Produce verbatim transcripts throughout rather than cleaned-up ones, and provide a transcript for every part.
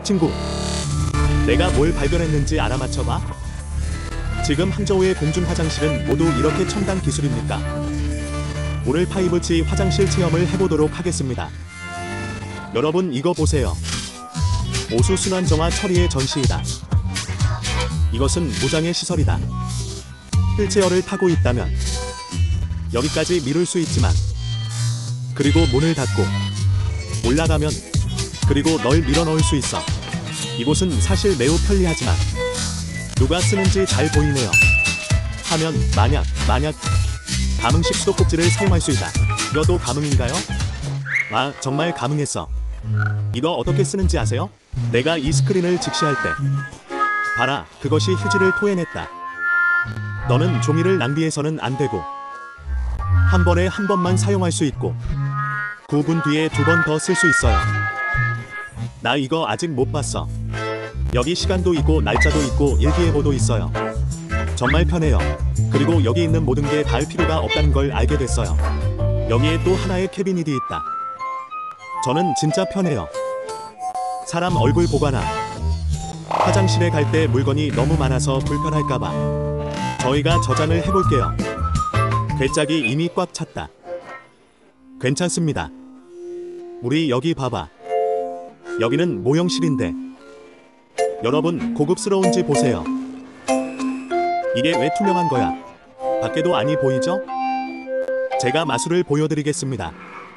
친구, 내가 뭘 발견했는지 알아맞혀봐. 지금 항저우의 공중 화장실은 모두 이렇게 첨단 기술입니까? 오늘 파이브지 화장실 체험을 해보도록 하겠습니다. 여러분 이거 보세요. 오수 순환정화 처리의 전시이다. 이것은 무장의 시설이다. 휠체어를 타고 있다면 여기까지 미룰 수 있지만, 그리고 문을 닫고 올라가면, 그리고 널 밀어 넣을 수 있어. 이곳은 사실 매우 편리하지만 누가 쓰는지 잘 보이네요. 하면 만약 만약 감흥식 수도꼭지를 사용할 수 있다. 이것도 감흥인가요? 아, 정말 감흥했어. 이거 어떻게 쓰는지 아세요? 내가 이 스크린을 직시할 때 봐라, 그것이 휴지를 토해냈다. 너는 종이를 낭비해서는 안 되고 한 번에 한 번만 사용할 수 있고 구 분 뒤에 두 번 더 쓸 수 있어요. 나 이거 아직 못 봤어. 여기 시간도 있고 날짜도 있고 일기예보도 있어요. 정말 편해요. 그리고 여기 있는 모든 게 닿을 필요가 없다는 걸 알게 됐어요. 여기에 또 하나의 캐비닛이 있다. 저는 진짜 편해요. 사람 얼굴 보거나 화장실에 갈 때 물건이 너무 많아서 불편할까봐 저희가 저장을 해볼게요. 괴짝이 이미 꽉 찼다. 괜찮습니다. 우리 여기 봐봐. 여기는 모형실인데 여러분 고급스러운지 보세요. 이게 왜 투명한 거야? 밖에도 아니 보이죠? 제가 마술을 보여드리겠습니다.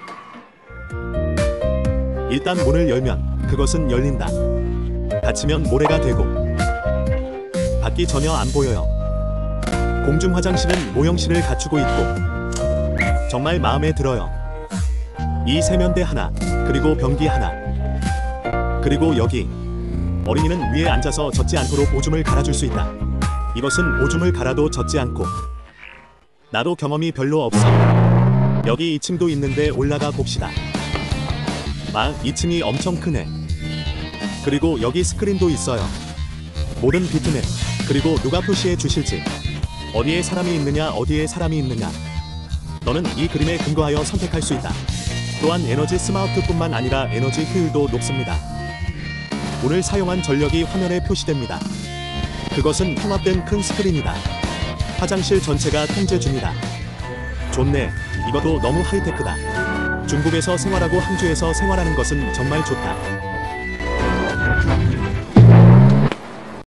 일단 문을 열면 그것은 열린다. 닫히면 모래가 되고 밖이 전혀 안 보여요. 공중 화장실은 모형실을 갖추고 있고 정말 마음에 들어요. 이 세면대 하나, 그리고 변기 하나, 그리고 여기 어린이는 위에 앉아서 젖지 않도록 오줌을 갈아줄 수 있다. 이것은 오줌을 갈아도 젖지 않고. 나도 경험이 별로 없어. 여기 이 층도 있는데 올라가 봅시다. 아, 이 층이 엄청 크네. 그리고 여기 스크린도 있어요. 모든 비트맵, 그리고 누가 표시해 주실지, 어디에 사람이 있느냐 어디에 사람이 있느냐, 너는 이 그림에 근거하여 선택할 수 있다. 또한 에너지 스마트뿐만 아니라 에너지 효율도 높습니다. 오늘 사용한 전력이 화면에 표시됩니다. 그것은 통합된 큰 스크린이다. 화장실 전체가 통제 중이다. 좋네. 이것도 너무 하이테크다. 중국에서 생활하고 항저우에서 생활하는 것은 정말 좋다.